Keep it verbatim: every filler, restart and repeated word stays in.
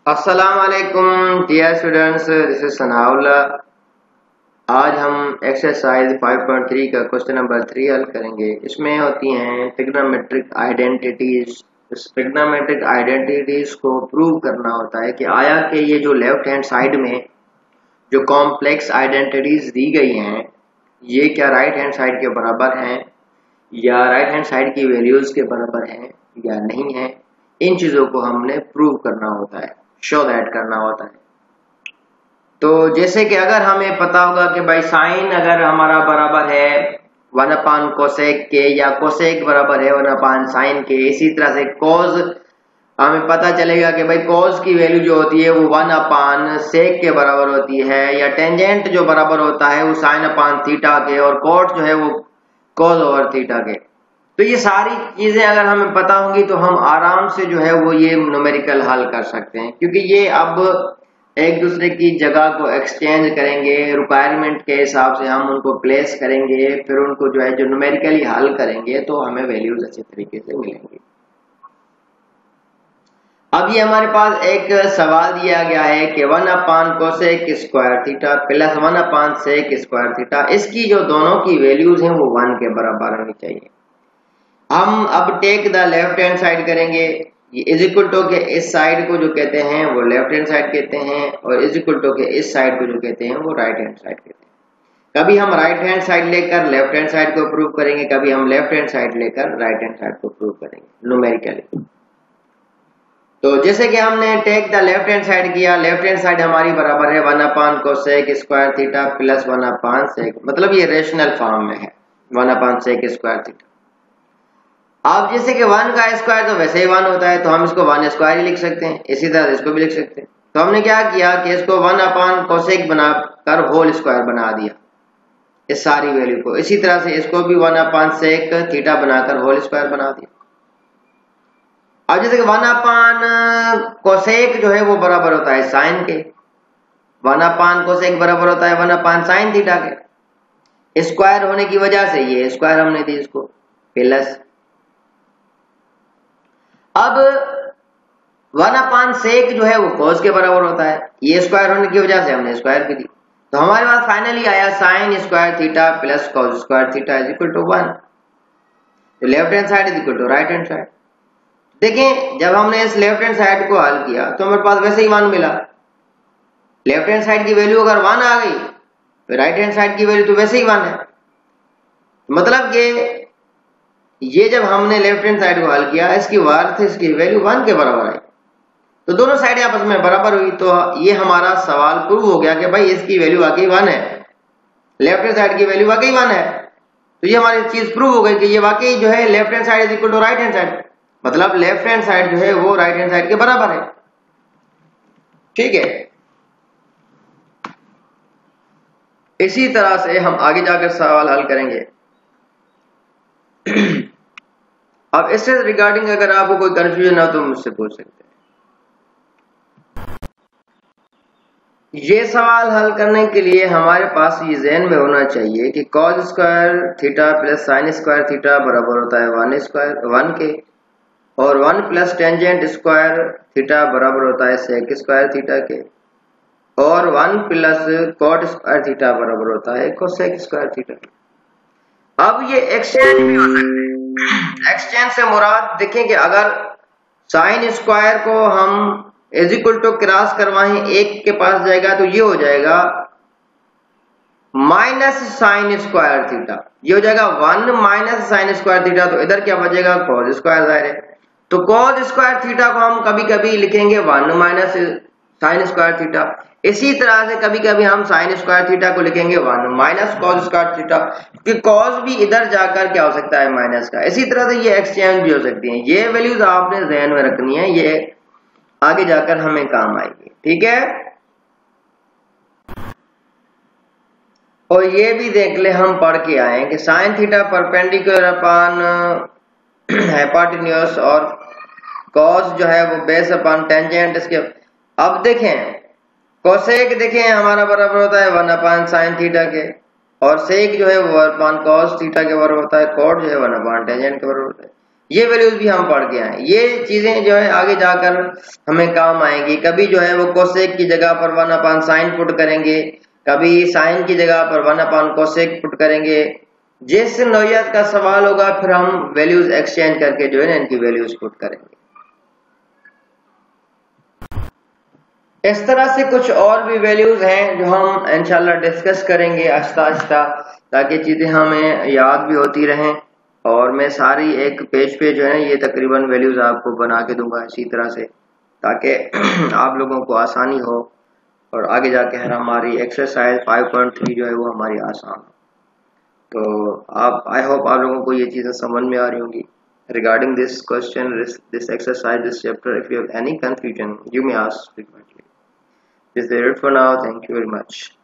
अस्सलाम वालेकुम dear students, this is Sanaullah. आज हम एक्सरसाइज फाइव पॉइंट थ्री का क्वेश्चन नंबर थ्री हल करेंगे। इसमें होती हैं ट्रिग्नोमेट्रिक आइडेंटिटीज। इस ट्रिग्नोमेट्रिक आइडेंटिटीज को प्रूव करना होता है कि आया कि ये जो लेफ्ट हैंड साइड में जो कॉम्प्लेक्स आइडेंटिटीज दी गई हैं ये क्या राइट हैंड साइड के बराबर हैं या राइट हैंड साइड की वैल्यूज के बराबर हैं या नहीं है। इन चीजों को हमने प्रूव करना होता है, शो दैट करना होता है। तो जैसे कि अगर हमें पता होगा कि भाई साइन अगर हमारा बराबर है वन अपान कोसेक के या कोसेक बराबर है वन अपान साइन के, इसी तरह से कोज हमें पता चलेगा कि भाई कोज की वैल्यू जो होती है वो वन अपान सेक के बराबर होती है, या टेंजेंट जो बराबर होता है वो साइन अपान थीटा के, और कोट जो है वो कोज ओवर थीटा के। तो ये सारी चीजें अगर हमें पता होंगी तो हम आराम से जो है वो ये न्यूमेरिकल हल कर सकते हैं, क्योंकि ये अब एक दूसरे की जगह को एक्सचेंज करेंगे, रिक्वायरमेंट के हिसाब से हम उनको प्लेस करेंगे, फिर उनको जो है जो न्यूमेरिकली हल करेंगे तो हमें वैल्यूज अच्छे तरीके से मिलेंगी। अब ये हमारे पास एक सवाल दिया गया है कि one upon cosec square theta plus one upon sec square theta, इसकी जो दोनों की वैल्यूज हैं वो वन के बराबर होनी चाहिए। हम अब take the left hand side करेंगे। इज इक्वल टू के इस साइड को जो कहते हैं वो लेफ्ट हैंड साइड कहते हैं, और इज इक्वल टू के इस साइड को जो कहते हैं वो राइट हैंड साइड कहते हैं। कभी हम राइट हैंड साइड लेकर लेफ्ट हैंड साइड को प्रूव करेंगे, कभी हम लेफ्ट हैंड साइड लेकर राइट हैंड साइड को प्रूव करेंगे न्यूमेरिकली। तो जैसे कि हमने take the left hand side किया, लेफ्ट हैंड साइड हमारी बराबर है one upon cosec square theta plus one upon sec, मतलब ये रेशनल फॉर्म में है one upon sec square theta. अब जैसे कि वन का स्क्वायर तो वैसे ही वन होता है तो हम इसको वन स्क्वायर ही लिख सकते हैं, इसी तरह इसको भी लिख सकते हैं। तो हमने क्या किया कि इसको वन अपान कोसेक बनाकर होल स्क्वायर बना दिया इस सारी वैल्यू को, इसी तरह से इसको भी वन अपान सेक थीटा बनाकर होल स्क्वायर बना दिया। अब जैसे कि वन अपान कोसेक जो है वो बराबर होता है साइन के, वन अपान कोसेक बराबर होता है वन अपान साइन थीटा के। स्क्वायर होने की वजह से ये स्क्वायर हमने दी इसको प्लस। अब वन अपान सेक जो है वो कोस के बराबर होता है, ये स्क्वायर होने की वजह से हमने स्क्वायर भी दी। तो हमारे पास फाइनली आया sine square theta plus cos square theta is equal to one. तो left hand side is equal to right hand side. देखें जब हमने इस लेफ्ट हैंड साइड को हल किया तो हमारे पास वैसे ही वन मिला। लेफ्ट हैंड साइड की वैल्यू अगर वन आ गई तो राइट हैंड साइड की वैल्यू तो वैसे ही वन है। मतलब कि ये जब हमने लेफ्ट हैंड साइड को हल किया इसकी वर्थ इसकी वैल्यू वन के बराबर आई, तो दोनों साइड आपस में बराबर हुई। तो ये हमारा सवाल प्रूव हो गया कि भाई इसकी वैल्यू वाकई वन है, लेफ्ट हैंड साइड की वैल्यू वाकई वन है। तो ये हमारी चीज प्रूव हो गई कि ये वाकई जो है left hand side is equal to right hand side, मतलब लेफ्ट हैंड साइड जो है वो राइट हैंड साइड के बराबर है। ठीक है, इसी तरह से हम आगे जाकर सवाल हल करेंगे। अब इससे रिगार्डिंग अगर आपको कोई कंफ्यूजन हो तो मुझसे पूछ सकते हैं। ये सवाल हल करने के लिए हमारे पास ये ज़हन में होना चाहिए कि cos square theta plus sine square theta बराबर होता है वन स्क्वायर वन के, और one plus tangent square theta बराबर होता है सेक स्क्वायर थीटा के, और one plus cot square theta बराबर होता है कोसेक स्क्वायर थीटा के। अब ये एक्सचेंज भी हो सकते हैं। एक्सचेंज से मुराद देखें कि अगर साइन स्क्वायर को हम इज इक्वल टू क्रॉस करवाएं एक के पास जाएगा तो ये हो जाएगा माइनस साइन स्क्वायर थीटा, ये हो जाएगा one minus sine square theta. तो इधर क्या बचेगा कॉस स्क्वायर जाहिर है, तो कॉस स्क्वायर थीटा को हम कभी कभी लिखेंगे one minus sine square theta. इसी तरह से कभी कभी हम साइन स्क्वायर थीटा को लिखेंगे one minus cos square theta, क्योंकि कॉस भी इधर जाकर क्या हो सकता है माइनस का। इसी तरह से ये एक्सचेंज भी हो सकती है। ये वैल्यूज आपने ध्यान में रखनी है, ये आगे जाकर हमें काम आएगी। ठीक है, और ये भी देख ले हम पढ़ के आए कि sine theta perpendicular upon hypotenuse और कॉस जो है वो बेस अपान टेंजेंट इसके। अब देखें कोसेक देखें हमारा बराबर होता है वन अपान साइन थीटा के, और सेक जो है वो अपान कॉस थीटा के बराबर होता है, कॉट जो है वन अपान टेंजेंट के बराबर होता है। ये वैल्यूज भी हम पढ़ के आए। ये चीजें जो है आगे जाकर हमें काम आएंगी। कभी जो है वो कोसेक की जगह पर वन अपान साइन पुट करेंगे, कभी साइन की जगह पर वन अपान कोसेक पुट करेंगे। जिस नौयत का सवाल होगा फिर हम वैल्यूज एक्सचेंज करके जो है ना इनकी वैल्यूज पुट करेंगे। इस तरह से कुछ और भी वैल्यूज हैं जो हम इंशाल्लाह डिस्कस करेंगे आहिस्ता आहिस्ता, ताकि चीजें हमें याद भी होती रहें। और मैं सारी एक पेज पे जो है ये तकरीबन वैल्यूज आपको बना के दूंगा इसी तरह से, ताकि आप लोगों को आसानी हो और आगे जाके हमारी एक्सरसाइज फाइव पॉइंट थ्री जो है वो हमारी आसान हो। तो आप आई होप आप लोगों को ये चीजें समझ में आ रही होंगी। Regarding this question, this exercise, this chapter, if you have any confusion you may ask frequently. This is it for now. Thank you very much.